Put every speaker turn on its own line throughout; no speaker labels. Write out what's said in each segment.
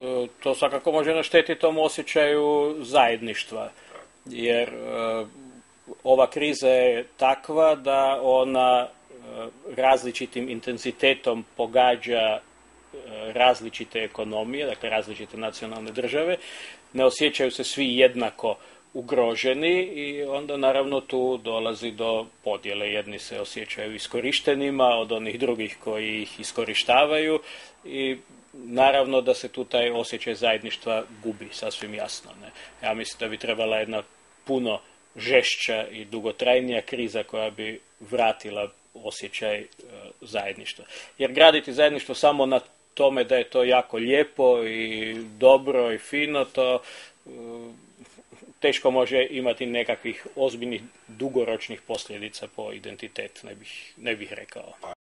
To svakako može naštetiti tom osjećaju zajedništva, jer ova kriza je takva da ona različitim intenzitetom pogađa različite ekonomije, dakle različite nacionalne države, ne osjećaju se svi jednako ugroženi i onda naravno tu dolazi do podjele. Jedni se osjećaju iskorištenima od onih drugih koji ih iskorištavaju i naravno da se tu taj osjećaj zajedništva gubi, sasvim jasno. Ne? Ja mislim da bi trebala jedna puno žešća i dugotrajnija kriza koja bi vratila osjećaj zajedništva. Jer graditi zajedništvo samo na tome da je to jako lijepo i dobro i fino, to teško može imati nekakvih ozbiljnih dugoročnih posljedica po identitet, ne bih rekao.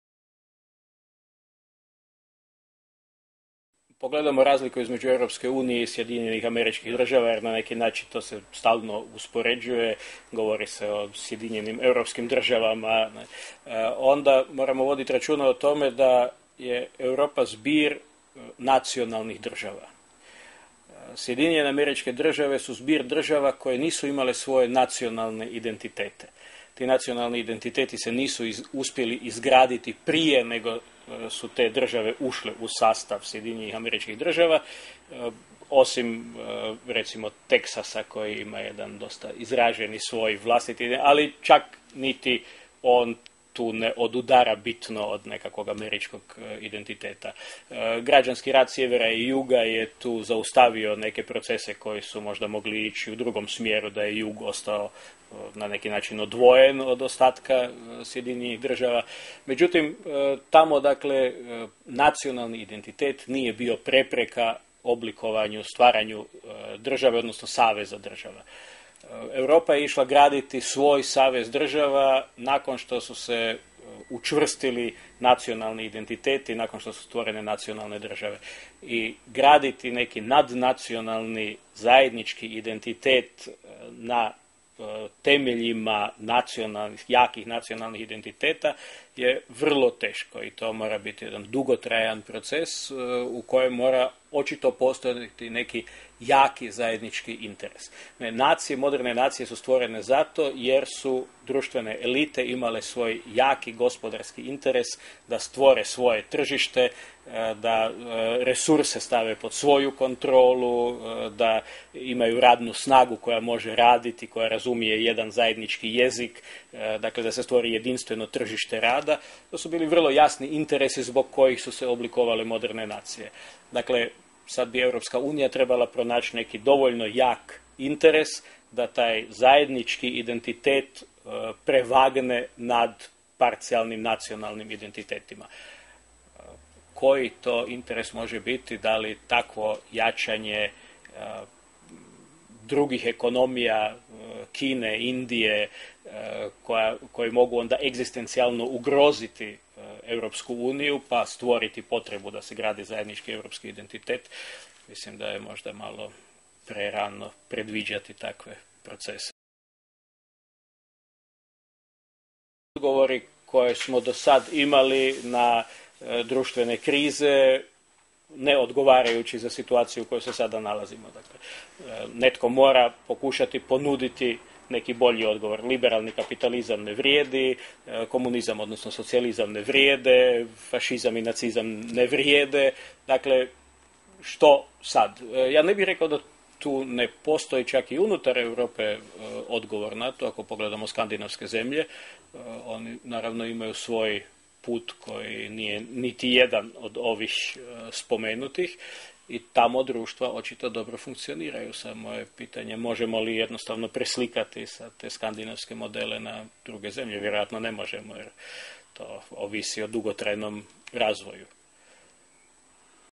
Pogledamo razliku između Europske unije i Sjedinjenih Američkih Država, jer na neki način to se stalno uspoređuje, govori se o Sjedinjenim Europskim državama, onda moramo voditi računa o tome da je Europa zbir nacionalnih država. Sjedinjene Američke Države su zbir država koje nisu imale svoje nacionalne identitete. Ti nacionalni identiteti se nisu uspjeli izgraditi prije nego su te države ušle u sastav Sjedinjenih Američkih Država, osim recimo Teksasa koji ima jedan dosta izraženi svoj vlastiti, ali čak niti on tu ne odudara bitno od nekakvog američkog identiteta. Građanski rat sjevera i juga je tu zaustavio neke procese koji su možda mogli ići u drugom smjeru, da je jug ostao na neki način odvojen od ostatka Sjedinjenih Država. Međutim, tamo dakle nacionalni identitet nije bio prepreka oblikovanju, stvaranju države, odnosno saveza država. Europa je išla graditi svoj savez država nakon što su se učvrstili nacionalni identiteti, nakon što su stvorene nacionalne države. I graditi neki nadnacionalni zajednički identitet na temeljima jakih nacionalnih identiteta je vrlo teško i to mora biti jedan dugotrajan proces u kojem mora očito postojati neki jaki zajednički interes. Moderne nacije su stvorene zato jer su društvene elite imale svoj jaki gospodarski interes da stvore svoje tržište, da resurse stave pod svoju kontrolu, da imaju radnu snagu koja može raditi, koja razumije jedan zajednički jezik, dakle da se stvori jedinstveno tržište rada. To su bili vrlo jasni interesi zbog kojih su se oblikovale moderne nacije. Dakle, sad bi Europska unija trebala pronaći neki dovoljno jak interes da taj zajednički identitet prevagne nad parcijalnim nacionalnim identitetima. Koji to interes može biti, da li takvo jačanje drugih ekonomija, Kine, Indije, koji mogu onda egzistencijalno ugroziti Europsku uniju pa stvoriti potrebu da se gradi zajednički europski identitet. Mislim da je možda malo prerano predviđati takve procese. Odgovori koje smo do sad imali na društvene krize ne odgovarajući za situaciju u kojoj se sada nalazimo. Dakle, netko mora pokušati ponuditi neki bolji odgovor. Liberalni kapitalizam ne vrijedi, komunizam odnosno socijalizam ne vrijede, fašizam i nacizam ne vrijede. Dakle, što sad? Ja ne bih rekao da tu ne postoji čak i unutar Europe odgovor na to. Ako pogledamo skandinavske zemlje, oni naravno imaju svoj put koji nije niti jedan od ovih spomenutih i tamo društva očito dobro funkcioniraju. Samo je pitanje možemo li jednostavno preslikati sa te skandinavske modele na druge zemlje. Vjerojatno ne možemo jer to ovisi o dugotrajnom razvoju.